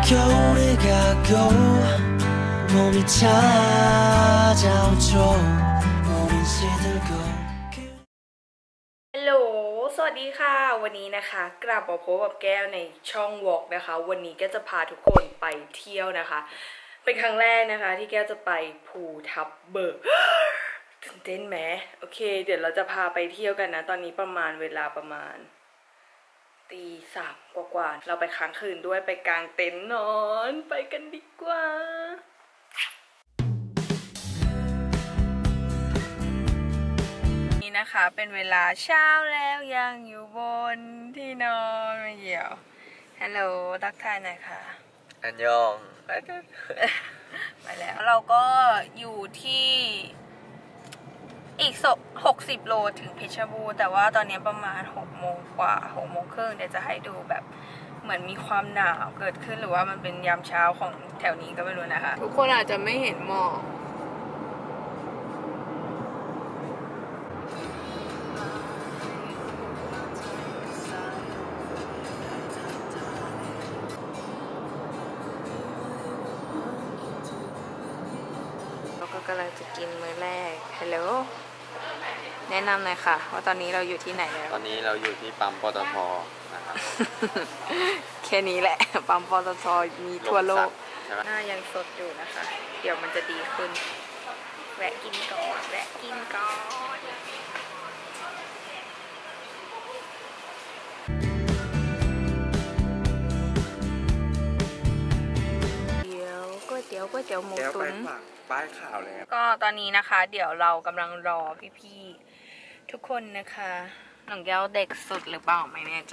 겨울이 가고 봄이 찾아오죠 우린 시들고 ฮัลโหลสวัสดีค่ะวันนี้นะคะกลับมาพบกับแก้วในช่องวอล์กนะคะวันนี้แก้วจะพาทุกคนไปเที่ยวนะคะเป็นครั้งแรกนะคะที่แก้วจะไปภูทับเบิก ตื่นเต้นไหมโอเคเดี๋ยวเราจะพาไปเที่ยวกันนะตอนนี้เวลาประมาณตีสามกว่าเราไปค้างคืนด้วยไปกางเต็นท์นอนไปกันดีกว่านี่นะคะเป็นเวลาเช้าแล้วยังอยู่บนที่นอนไม่เหี่ยวฮัลโหลทักทายหน่อยค่ะอันยองไปแล้วเราก็อยู่ที่อีก60 โลถึงเพชรบูรณ์แต่ว่าตอนนี้ประมาณ6 โมงกว่า6 โมงครึ่งเดี๋ยวจะให้ดูแบบเหมือนมีความหนาวเกิดขึ้นหรือว่ามันเป็นยามเช้าของแถวนี้ก็ไม่รู้นะคะทุกคนอาจจะไม่เห็นหมอกเราก็กำลังจะกินมื้อแรกฮัลโหลแนะนำหน่อยค่ะว่าตอนนี้เราอยู่ที่ไหนแล้วตอนนี้เราอยู่ที่ปั๊มปตทนะครับแค่นี้แหละปั๊มปตทมีทั่วโลกหน้ายังสดอยู่นะคะเดี๋ยวมันจะดีขึ้นแวะกินก่อนเดี๋ยวก๋วยเตี๋ยวหมูตุ๋นป้ายข่าวเลยก็ตอนนี้นะคะเดี๋ยวเรากำลังรอพี่ๆทุกคนนะคะหนังแก้วเด็กสุดหรือเปล่าไม่แน่ใจ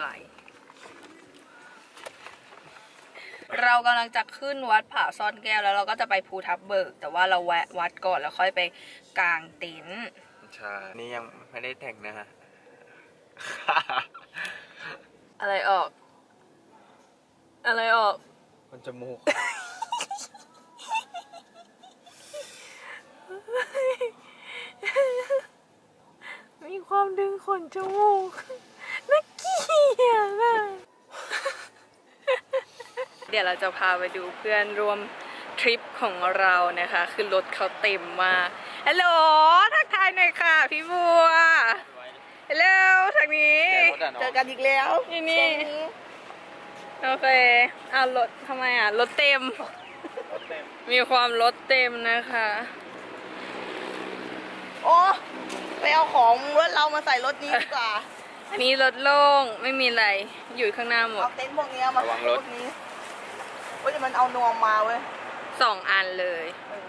เรากำลังจะขึ้นวัดผาซ่อนแก้วแล้วเราก็จะไปภูทับเบิกแต่ว่าเราแวะวัดก่อนแล้วค่อยไปกางเต็นท์ใช่นี่ยังไม่ได้แต่งนะฮะอะไรออกมันจมูกมีความดึงขนจมูกน่าเกลียดอะเดี๋ยวเราจะพาไปดูเพื่อนร่วมทริปของเรานะคะคือรถเขาเต็มมากฮัลโหลทักทายหน่อยค่ะพี่บัวฮัลโหลทางนี้เจอกันอีกแล้วนี่โอเคเอารถทำไมอ่ะรถเต็มมีความรถเต็มนะคะโอ้ไปเอาของรถเรามาใส่รถนี้ดีกว่าอันนี้รถโล่งไม่มีอะไรอยู่ข้างหน้าหมดเอาเต็นท์พวกนี้มาใส่รถนี้ว่าจะมันเอานวมมาเว้ย 2 อันเลย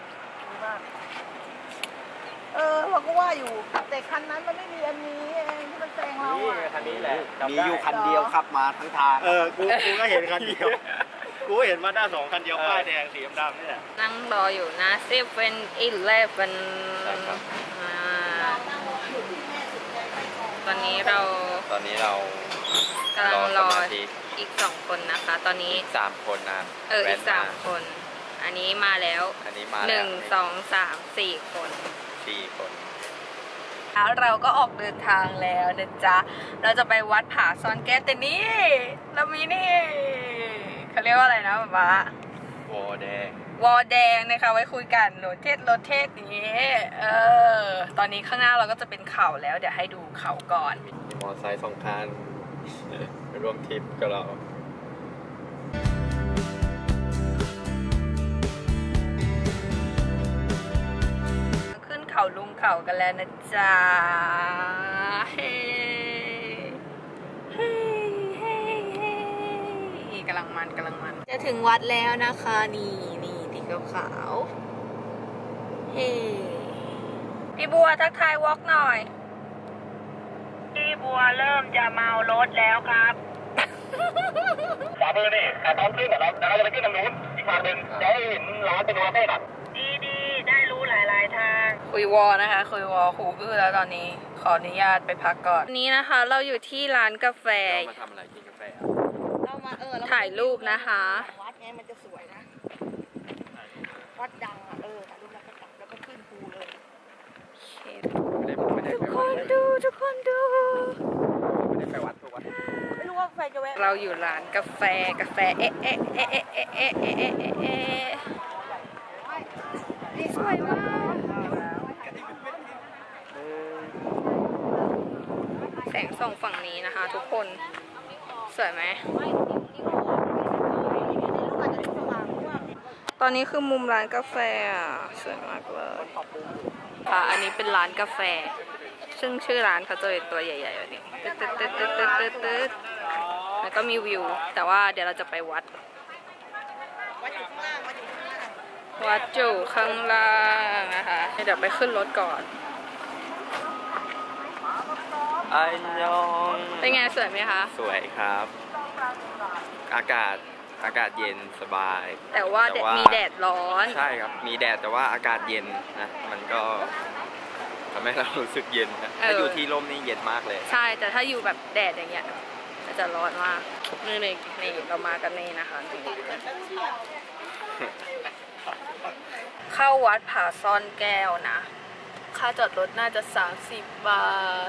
เราก็ว่าอยู่แต่คันนั้นมันไม่มีอันนี้เองที่มันแซงเราอ่ะคันนี้แหละมีอยู่คันเดียวขับมาทั้งทางกูก็เห็นคันเดียวกูเห็นมาหน้า2 คันเดียวป้ายแดงสีดำนี่แหละนั่งรออยู่นะ7-11ตอนนี้เรากำลังรออีก2 คนนะคะตอนนี้ 3 คนนะอีก3 คนอันนี้มาแล้ว1 2 3 4 คนแล้วเราก็ออกเดินทางแล้วนะจ๊ะเราจะไปวัดผาซ่อนแก้วแต่นี่เรามีนี่เขาเรียกว่าอะไรนะป๊าวอแดงนะคะไว้คุยกันรถเทศอย่างนี้ตอนนี้ข้างหน้าเราก็จะเป็นเขาแล้วเดี๋ยวให้ดูเขาก่อนมีมอเตอร์ไซค์2 คันไปร่วมทริปกับเราขึ้นเขาลุงเขากันแล้วนะจ๊ะเฮ้กำลังมันจะถึงวัดแล้วนะคะนี่ที่ขาวเฮ้พี่บัวทักทายวอล์กหน่อยพี่บัวเริ่มจะเมารถแล้วครับขวามือนี่พร้อมขึ้นแล้วเราจะไปขึ้นทางนู้นอีกฝั่งหนึ่งจะให้เห็นร้านเป็นวอลเฟ่แบบดีได้รู้หลายทางคุยวอนะคะคุยวอหูอื้อแล้วตอนนี้ขออนุญาตไปพักก่อนวันนี้นะคะเราอยู่ที่ร้านกาแฟมาทำอะไรกินกาแฟเรามาถ่ายรูปนะคะวัดไงมันจะสวยนะวัดดังถ่ายรูปแล้วก็ขึ้นภูเลยทุกคนดูไม่ได้ไปวัดไม่รู้ว่าไฟจะแวะเราอยู่ร้านกาแฟเอ๊ะนี่สวยมากแสงส่องฝั่งนี้นะคะทุกคนสวยไหมตอนนี้คือมุมร้านกาแฟอ่ะสวยมากเลยค่ะอันนี้เป็นร้านกาแฟซึ่งชื่อร้านเขาจะเป็นตัวใหญ่ๆแบบนี้ตึ๊ดแล้วก็มีวิวแต่ว่าเดี๋ยวเราจะไปวัดอยู่ข้างล่างนะคะเดี๋ยวไปขึ้นรถก่อนอันยองเป็นไงสวยไหมคะสวยครับ อากาศเย็นสบายแต่ว่ามีแดดร้อนใช่ครับมีแดดแต่ว่าอากาศเย็นนะมันก็ทำให้เรารู้สึกเย็นนะถ้าอยู่ที่ร่มนี่เย็นมากเลยใช่แต่ถ้าอยู่แบบแดดอย่างเงี้ยจะร้อนมากนี่เรามากันนี่นะคะเข้าวัดผาซ่อนแก้วนะค่าจอดรถน่าจะ30 บาท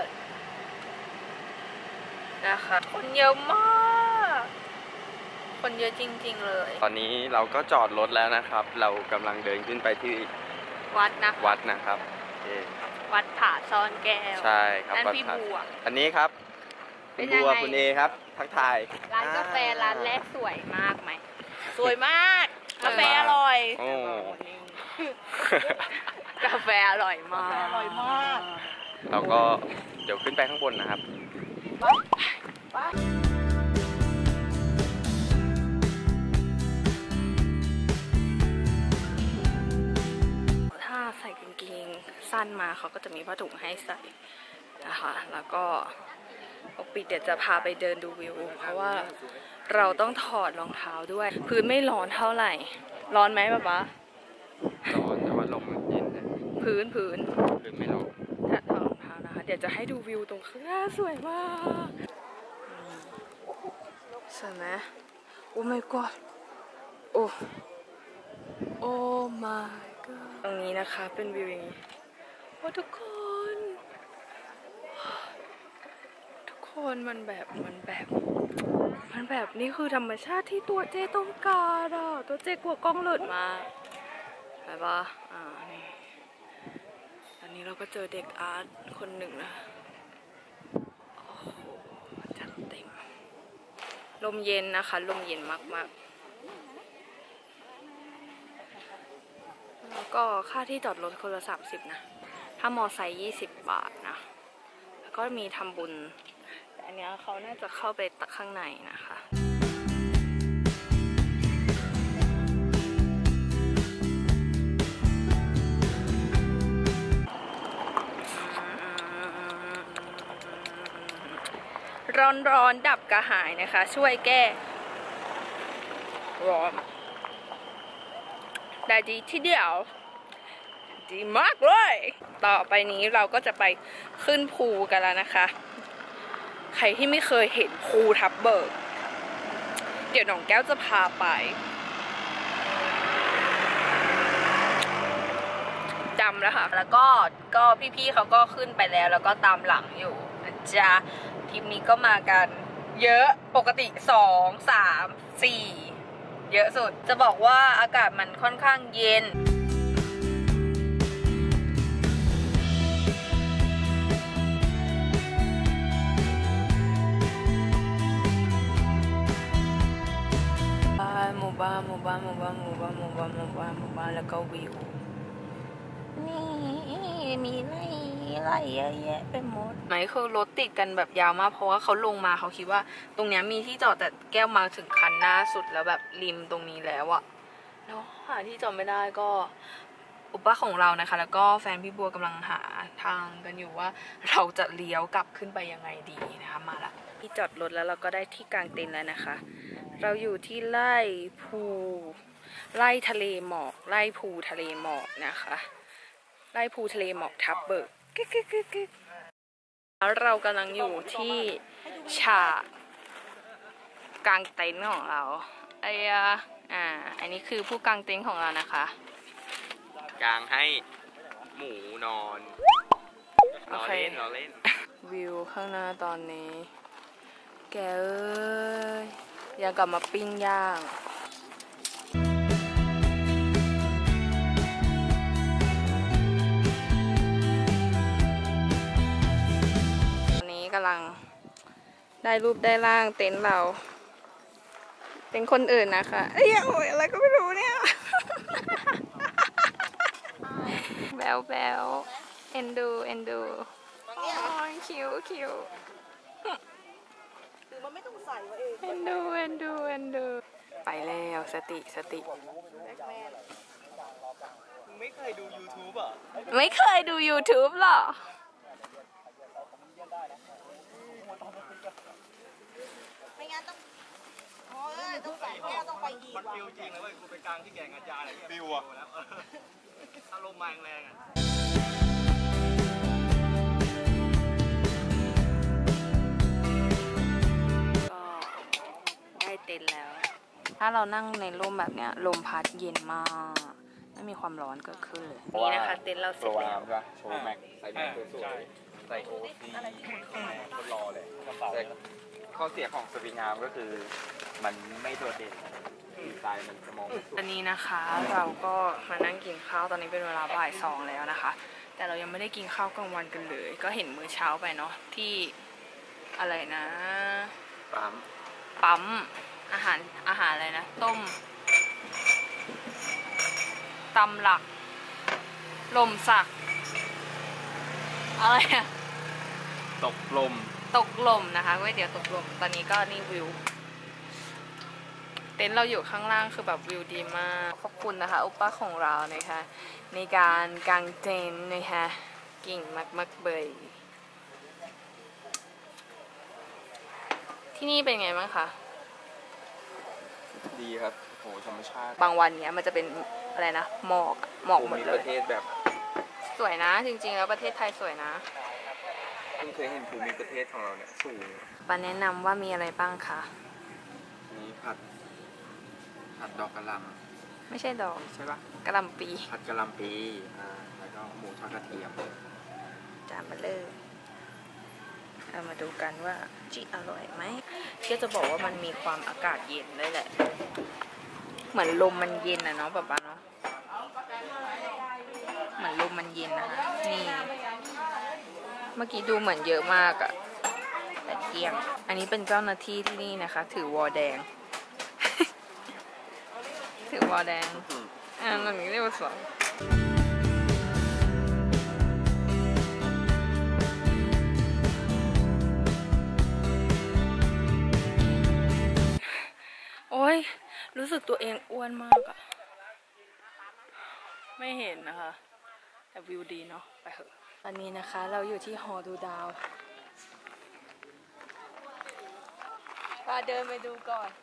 นะคะคนเยอะมากคนเยอะจริงๆเลยตอนนี้เราก็จอดรถแล้วนะครับเรากำลังเดินขึ้นไปที่วัดนะครับวัดผาซ่อนแก้วใช่ครับนั่นพี่บัวอันนี้ครับคุณบัวคุณเอครับทักทายร้านกาแฟร้านแรกสวยมากไหมสวยมากกาแฟอร่อยกาแฟอร่อยมากเราก็เดี๋ยวขึ้นไปข้างบนนะครับถ้าใส่กางเกงสั้นมาเขาก็จะมีผ้าถุงให้ใส่นะคะแล้วก็ปกติเดี๋ยวจะพาไปเดินดูวิวเพราะว่าเราต้องถอดรองเท้าด้วยพื้นไม่ร้อนเท่าไหร่ร้อนไหมป๊าป๊าร้อนแต่ว่าลมมันเย็นนะพื้นไม่ร้อนถ้าถอดรองเท้านะคะเดี๋ยวจะให้ดูวิวตรงข้างหน้าสวยมากสวยไหมโอ้ my god โอ้ my god ตรงนี้นะคะเป็นวิวอย่างนี้โอ้ทุกคนมันแบบนี่คือธรรมชาติที่ตัวเจ๊ต้องการอ่ะตัวเจ๊กลัวกล้องหลุดมาไปปะนี่ตอนนี้เราก็เจอเด็กอาร์ตคนหนึ่งนะโอ้โหจัดเต็มลมเย็นนะคะลมเย็นมากๆแล้วก็ค่าที่จอดรถคนละ30นะถ้ามอไซค์20 บาทนะแล้วก็มีทำบุญอันนี้เขาน่าจะเข้าไปตักข้างในนะคะร้อนดับกระหายนะคะช่วยแก้ร้อนได้ดีที่เดียวดีมากเลยต่อไปนี้เราก็จะไปขึ้นภูกันแล้วนะคะใครที่ไม่เคยเห็นภูทับเบิกเดี๋ยวน้องแก้วจะพาไปจำแล้วค่ะแล้วก็พี่ๆเขาก็ขึ้นไปแล้วก็ตามหลังอยู่นะจ๊ะทริปนี้ก็มากันเยอะปกติ2 3 4เยอะสุดจะบอกว่าอากาศมันค่อนข้างเย็นหมู่บ้านแล้วก็วิวนี่มีไร่เยอะแยะไปหมดไหนคือรถติดกันแบบยาวมากเพราะว่าเขาลงมาเขาคิดว่าตรงนี้มีที่จอดแต่แก้วมาถึงคันหน้าสุดแล้วแบบริมตรงนี้แล้วอะแล้วหาที่จอดไม่ได้ก็อุปของเรานะคะแล้วก็แฟนพี่บัวกำลังหาทางกันอยู่ว่าเราจะเลี้ยวกลับขึ้นไปยังไงดีนะคะมาละที่จอดรถแล้วเราก็ได้ที่กางเต็นท์แล้วนะคะเราอยู่ที่ไร่ทะเลหมอกไร่ภูทะเลหมอกนะคะไร่ภูทะเลหมอกทับเบิกเรากำลังอยู่ที่ฉากกางเต็นท์ของเราอันนี้คือผู้กางเต็นท์ของเรานะคะกางให้หมูนอนเราเล่นวิวข้างหน้าตอนนี้แกเอ้ยอยากกลับมาปิ้งย่างวันนี้กำลังได้รูปได้ร่างเต็นท์เราเป็นคนอื่นนะคะเอ้ยโอ้ยอะไรก็ไม่รู้เนี่ย แบลแบลเอ็นดูเอ็นดูโอ้ยคิวคิวหรือมันไม่ต้องใส่วะเองเอ็นดูเอ็นดูเอ็นดูไปแล้วสติสติไม่เคยดู YouTube อ่ะไม่เคยดู YouTube หรอไม่งั้นต้องโอ้ยต้องใส่แก้วต้องไปอีกมันว่ะฟิลจริงเลยเว้ยกูไปกลางที่แก่งกัญญาอะไรเงี้ยฟิลอ่ะอารมณ์มาแรงอ่ะก็ได้เต็นท์แล้ว ถ้าเรานั่งในร่มแบบเนี้ยลมพัดเย็นมากไม่มีความร้อนเกิดขึ้นเลยนี่นะคะเต็นท์เราเสร็จแล้วโชว์แม็กใส่แม็กสวยๆใส่โอซีคนรอเลยแต่ข้อเสียของสวิงอาร์มก็คือมันไม่โดดเด่นดีไซน์มันจะมองไม่สวยอันนี้นะคะเราก็มานั่งกินข้าวตอนนี้เป็นเวลาบ่าย 2แล้วนะคะ แต่เรายังไม่ได้กินข้าวกลางวันกันเลย ก็เห็นมื้อเช้าไปเนาะที่อะไรนะ ปั๊มอาหารอะไรนะต้มตำหลักลมสักอะไรอะตกลมตกลมนะคะก๋วยเตี๋ยวตกลมตอนนี้ก็นี่วิวเต็นท์เราอยู่ข้างล่างคือแบบวิวดีมากขอบคุณนะคะอุปป้าของเรานะคะในการกางเต็นท์นะคะกิ่งมากๆเบยที่นี่เป็นไงบ้างคะดีครับโหธรรมชาติบางวันเนี้ยมันจะเป็นอะไรนะหมอกหมอกหมดภูมิเลปยระเทศแบบสวยนะจริงๆแล้วประเทศไทยสวยนะเพิ่งเคยเห็นภูมิประเทศของเราเนี่ยสูงปาแนะนำว่ามีอะไรบ้างคะนี่ผัดดอกกะหล่ไม่ใช่ดอกำใช่ปะกะหล่ำปีผัดกะหล่ำปีแล้วก็หมูทอดกระเทียมจานมาเลยเรามาดูกันว่าจิอร่อยไหมก็จะบอกว่ามันมีความอากาศเย็นด้วยแหละ เหมือนลมมันเย็นนะเนาะป๊าเนาะเหมือนลมมันเย็นนะคะนี่เมื่อกี้ดูเหมือนเยอะมากอะแต่เที่ยงอันนี้เป็นเจ้าหน้าที่ที่นี่นะคะ ถือวอแดง ถือวอแดงตรงนี้เรียกว่าสองโอ้ยรู้สึกตัวเองอ้วนมากอะไม่เห็นนะคะแต่วิวดีเนาะไปเถอะตอนนี้นะคะเราอยู่ที่หอดูดาวพาเดินไปดูก่อน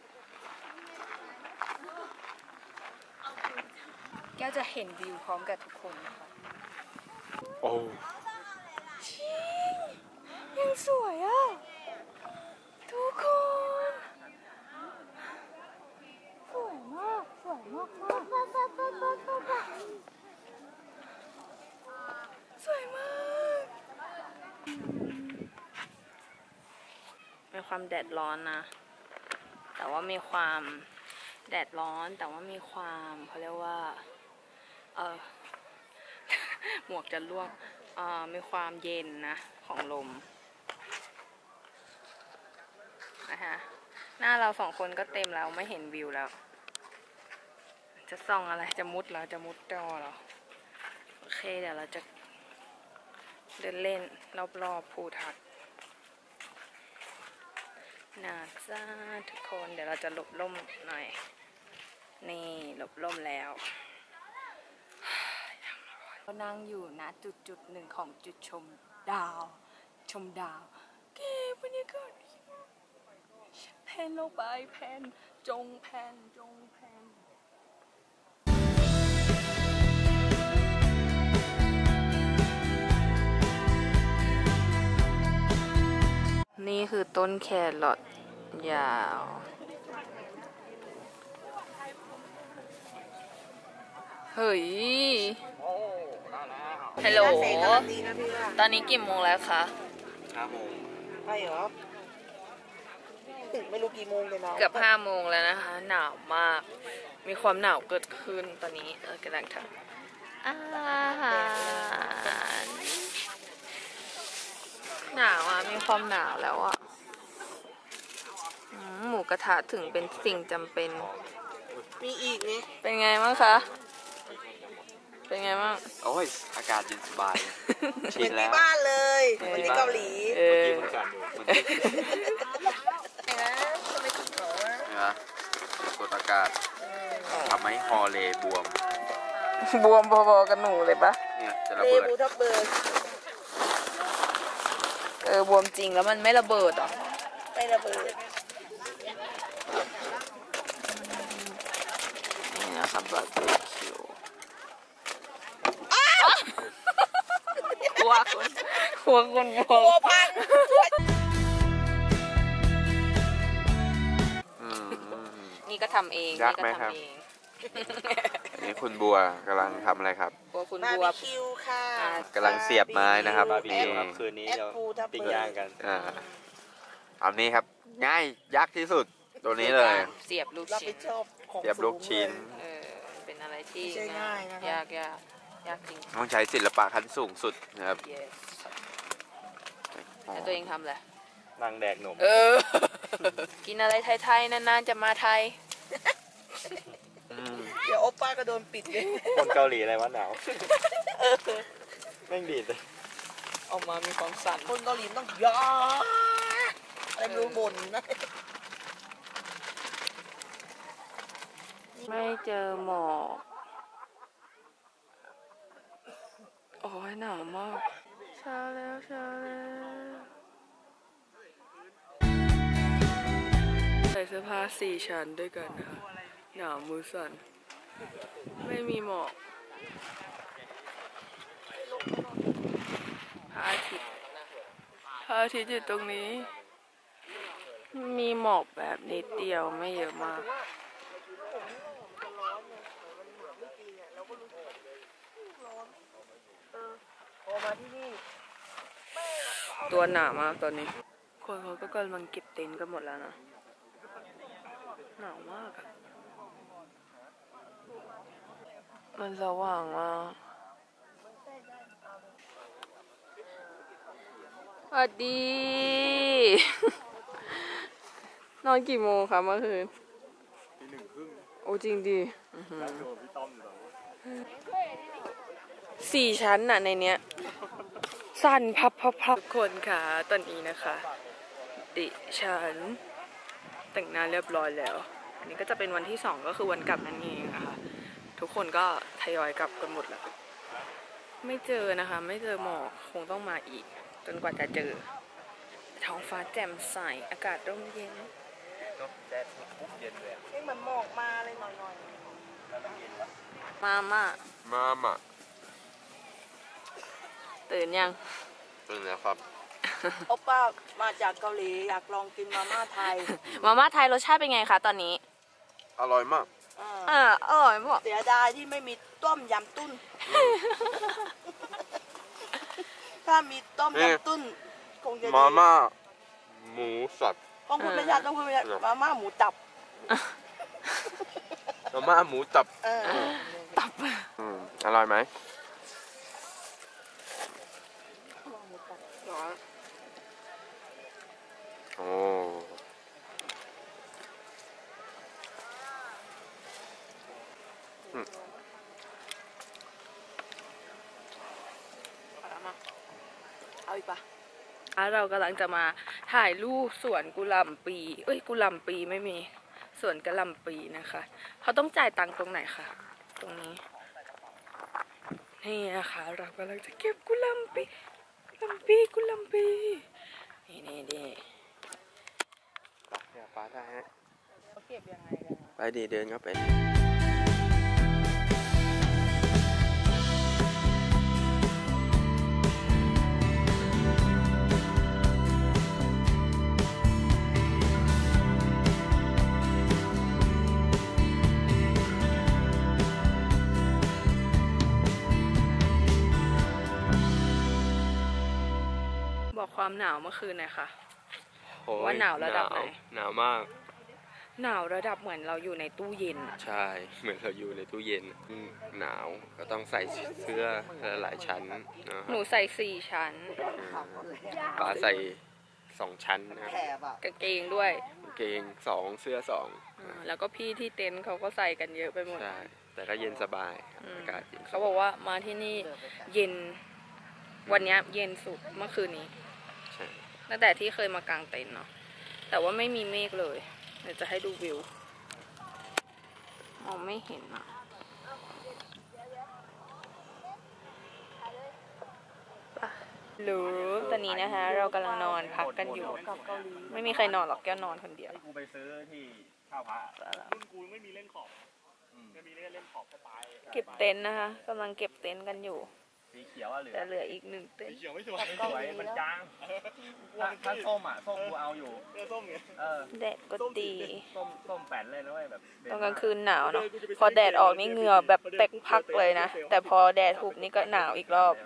แก้วจะเห็นวิวพร้อมกับทุกคนนะคะโอ้ยังสวยอ่ะทุกคนสวยมากสวยมากมากสวยมากมีความแดดร้อนนะแต่ว่ามีความแดดร้อนแต่ว่ามีความเขาเรียกว่าหมวกจะร่วงมีความเย็นนะของลมนะคะหน้าเราสองคนก็เต็มแล้วไม่เห็นวิวแล้วจะส่องอะไรจะมุดเหรอจะมุดจอเหรอโอเคเดี๋ยวเราจะเดินเล่นรอบๆภูทับน่าจะทุกคนเดี๋ยวเราจะหลบร่มหน่อยนี่หลบร่มแล้วก็นั่งอยู่ณจุดหนึ่งของจุดชมดาวเก็บบรรยากาศดีมากแพนลงไปแพนจงแพนนี่คือต้นแครอทยาวเฮ้ยฮัลโหลตอนนี้กี่โมงแล้วคะ 5 โมงไปเหรอถึงไม่รู้กี่โมงเลยนะเกือบ5 โมงแล้วนะคะ หนาวมาก มีความหนาวเกิดขึ้นตอนนี้กำลังทำอาหารหนาวอ่ะ มีความหนาวแล้วอ่ะหมูกระทะถึงเป็นสิ่งจำเป็นมีอีกนี่เป็นไงบ้างคะ เป็นไงบ้างโอ้ย อากาศเย็นสบายเหชิมือน นแล้ที่วบ้านเลยเหมือนที่เกาหลีเออเมื่อกี้เพิ่งสั่นอยู่เมื่อกี้นะทำไมถึงเหรอวะเห็นไหมกดอากาศทำให้ฮอเลบวมบวมพอๆกับหนูเลยปะเนี่ยจะระเลเบิดบูทับเบิร์ดบวมจริงแล้วมันไม่ระเบิดหรอไม่ระเบิดนี่นะคะบาร์บีคิวหัวคนบวตัวมพังนี่ก็ทำเองยากไหมครับ นี่คุณบัวกำลังทำอะไรครับบัวคุณบาร์บัวบีคิวค่ะกำลังเสียบไม้นะครับบาร์บีคิวนี่คืนนี้แอปเราปูทับปิ้งเบิร์ย่างดกันเอานี้ครับ ง่ายยักษ์ที่สุดตัวนี้เลยเสียบลูกรับชิ้ผินดชอบของเสียบลูกชิ้นเป็นอะไรที่ไม่ใช่ง่ายนะคะยากจริงต้องใช้ศิลปะขั้นสูงสุดนะครับ yes แล้วตัวเองทำแหละนั่งแดกหนมกินอะไรไทยๆนานๆจะมาไทยเดี๋ยวโอป้าก็โดนปิดเลยคนเกาหลีอะไรวะหนาวแม่งดีดเลยออกมามีความสั่นคนเกาหลีต้องยาอะไรไม่รู้บ่นนะไม่เจอหมอก โอ้ยหนาวมากเช้าแล้วใส่เสื้อผ้า4 ชั้นด้วยกันนะคะหนาวมือสั่นไม่มีหมอกพระอาทิตย์อยู่ตรงนี้ มีหมอกแบบนิดเดียวไม่เยอะมากพอมาที่นี่ตัวหนามากตอนนี้ คนเขาก็กำลังเก็บเต็นท์กันหมดแล้วนะ หนาวมากอะมันสว่างมากสวัสดี นอนกี่โมงคะเมื่อคืนตี 1 ครึ่งโอ้จริงดิ4 ชั้นน่ะในเนี้ย สั่นพับทุกคนค่ะตอนนี้นะคะดิฉันแต่งหน้าเรียบร้อยแล้ว อันนี้ก็จะเป็นวันที่2ก็คือวันกลับนั่นเองนะคะทุกคนก็ทยอยกลับกันหมดแล้วไม่เจอนะคะไม่เจอหมอกคงต้องมาอีกจนกว่าจะเจอท้องฟ้าแจ่มใสอากาศร่มเย็นนี่เหมือนหมอกมาเลยหน่อยมาตื่นยังตื่นแล้วครับๆโอป้ามาจากเกาหลีอยากลองกินมาม่าไทยมาม่าไทยรสชาติเป็นไงคะตอนนี้อร่อยมากอร่อยมากเสียดายที่ไม่มีต้มยำตุ้น ถ้ามีต้มยำตุ้นคงจะดีมาม่าหมูสับต้องพูดไม่ชัดต้องพูดไม่ชัดมาม่าหมูตับมาม่าหมูตับตับอร่อยไหมโอ้เอาอีกปะเรากำลังจะมาถ่ายรูปสวนกุหลาบปีกุหลาบปีไม่มีสวนกะหล่ำปีนะคะเขาต้องจ่ายตังค์ตรงไหนคะตรงนี้นี่นะคะเรากำลังจะเก็บกุหลาบปีนี่เดี๋ยวป้าได้ฮะเขาเก็บยังไงกันไปดีเดินเข้าไปบอกความหนาวเมื่อคืนหน่อยค่ะว่าหนาวระดับไหนหนาวมากหนาวระดับเหมือนเราอยู่ในตู้เย็นอะใช่เหมือนเราอยู่ในตู้เย็นหนาวก็ต้องใส่เสื้อหลายชั้นนะหนูใส่4 ชั้นป๋าใส่2 ชั้นนะกางเกงด้วยกางเกง2เสื้อ2 แล้วก็พี่ที่เต็นท์เขาก็ใส่กันเยอะไปหมดใช่แต่ก็เย็นสบายอืมอากาศเย็นเขาบอกว่ามาที่นี่เย็น วันเนี้ยเย็นสุดเมื่อคืนนี้ใช่ตั้งแต่ที่เคยมากางเต็นท์เนาะแต่ว่าไม่มีเมฆเลยเดี๋ยวจะให้ดูวิวมองไม่เห็นอ่ะหรือตอนนี้นะคะ เรากำลังนอนพักกันอยู่ ไม่มีใครนอนหรอกแก้วนอนคนเดียวกูไปซื้อที่ข้าวพระรุ่นกูไม่มีเล่นขอบไม่มีเล่นขอบสไตล์เก็บเต็นท์นะคะกำลังเก็บเต็นท์กันอยู่สีเขียวอะเหลือแต่เหลืออีก1 เต็นท์เขียวไม่สวยสวยมันจางถ้าส้มอ่ะส้มกูเอาอยู่ส้มไงแดดก็ดีส้มแป้นเลยนะเว้ยแบบตอนกลางคืนหนาวเนาะพอแดดออกนี่เหงื่อแบบเต็กพักเลยนะแต่พอแดดหุบนี่ก็หนาวอีกรอบ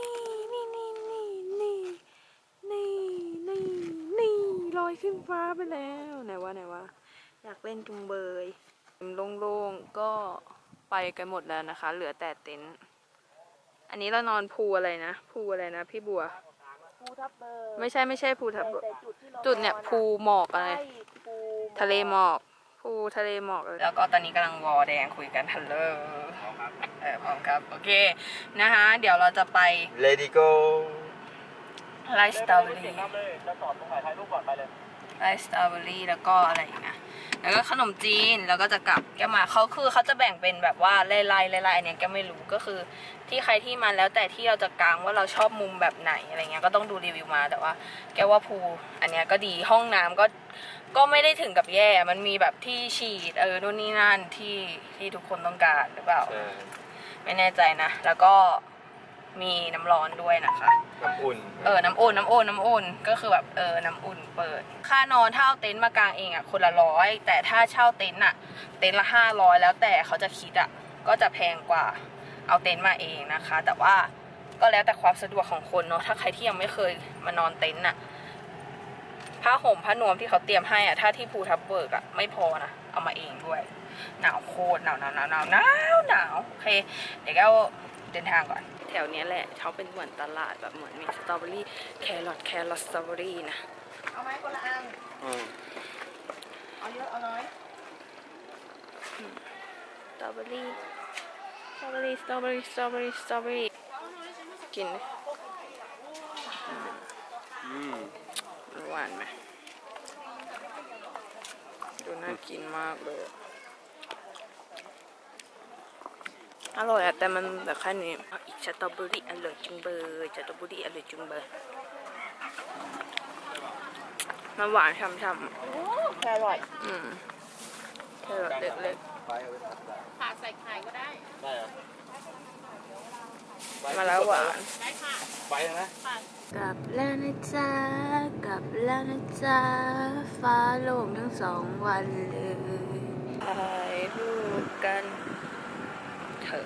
นี่ลอยขึ้นฟ้าไปแล้วไหนวะอยากเล่นจุงเบยโล่งๆก็ไปกันหมดแล้วนะคะ เหลือแต่เต็นท์อันนี้เรานอนภูอะไรนะพี่บัวภูทับเบิกไม่ใช่ภูทับเบิกแต่จุดที่เราจุดเนี่ยภูหมอกอะไรใช่ภูทะเลหมอกภูทะเลหมอกเลยแล้วก็ตอนนี้กำลังวอแดงคุยกันฮัลโหลพร้อมครับโอเคนะคะเดี๋ยวเราจะไป Lady Go ไลฟ์สตรอเบอรี่จะจอดตรงไหนถ่ายรูปก่อนไปเลยไลฟ์สตรอเบอรี่แล้วก็อะไรอีกนะแล้วก็ขนมจีนแล้วก็จะกลับแกมาเขาจะแบ่งเป็นแบบว่าไล่อันเนี้ยแกไม่รู้ก็คือที่ใครที่มันแล้วแต่ที่เราจะกางว่าเราชอบมุมแบบไหนอะไรเงี้ยก็ต้องดูรีวิวมาแต่ว่าแกว่าภูอันเนี้ยก็ดีห้องน้ำก็ไม่ได้ถึงกับแย่มันมีแบบที่ฉีดนู่นนี่นั่นที่ทุกคนต้องการหรือเปล่าใช่ไม่แน่ใจนะแล้วก็มีน้ำร้อนด้วยนะคะน้ำอุ่นน้ำอุ่นก็คือแบบน้ำอุ่นเปิดค่านอนถ้าเอาเต็นท์มากางเองอ่ะคนละ100แต่ถ้าเช่าเต็นท์อ่ะเต็นท์ละ500แล้วแต่เขาจะคิดอ่ะก็จะแพงกว่าเอาเต็นท์มาเองนะคะแต่ว่าก็แล้วแต่ความสะดวกของคนเนาะถ้าใครที่ยังไม่เคยมานอนเต็นท์อ่ะผ้าห่มผ้านวมที่เขาเตรียมให้อ่ะถ้าที่ภูทับเบิกอ่ะไม่พอนะเอามาเองด้วยหนาวโคตรหนาวโอเคเดี๋ยวก็เดินทางก่อนแถวนี้แหละเขาเป็นเหมือนตลาดแบบเหมือนมีสตรอเบอรี่แครอทสตรอเบอรี่นะเอาไหมคนละอันเอาเยอะเอาน้อยสตรอเบอรี่กินไหมหวานไหมดูน่ากินมากเลยอร่อยอะแต่มันแบบแค่นี้อีกสตรอเบอรี่อร่อยจุงเบยมันหวานฉ่ำโอ้แครอทๆแครอทเล็กผ่าใส่ไข่ก็ได้ๆมาแล้วหวานได้ค่ะไปนะกลับแล้วนะจ๊ะฟ้าโล่งทั้ง2 วันเลยถ่ายรูปกันเถอะ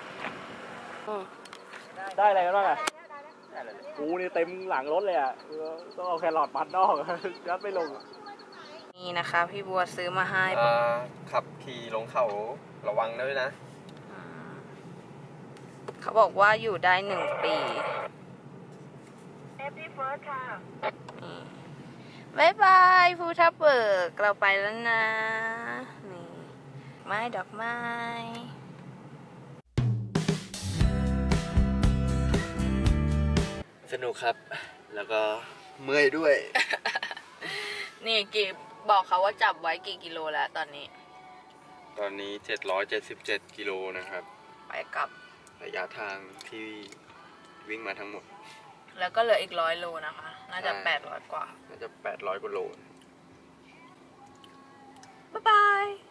ได้อะไรกันบ้างอะกูนี่เต็มหลังรถเลยอ่ะต้องเอาแครอทมัดนอกยัดไม่ลงนี่นะคะพี่บัวซื้อมาให้ขับขี่ลงเขาระวังด้วยนะเขาบอกว่าอยู่ได้1 ปี Happy First ค่ะบายบายภูทับเบิกเราไปแล้วนะนี่ไม้ดอกไม้สนุกครับ แล้วก็เมื่อยด้วยนี่กี่บอกเขาว่าจับไว้กี่กิโลแล้วตอนนี้ตอนนี้777 กิโลนะครับไปกลับระยะทางที่วิ่งมาทั้งหมดแล้วก็เหลืออีก100 โลนะคะ น่าจะใช่ 800 กว่าน่าจะ800 กว่าโลบ๊ายบาย